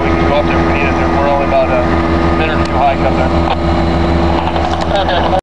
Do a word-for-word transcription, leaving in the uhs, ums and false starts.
we can go up there if we need it. We're only about a minute or two hike up there.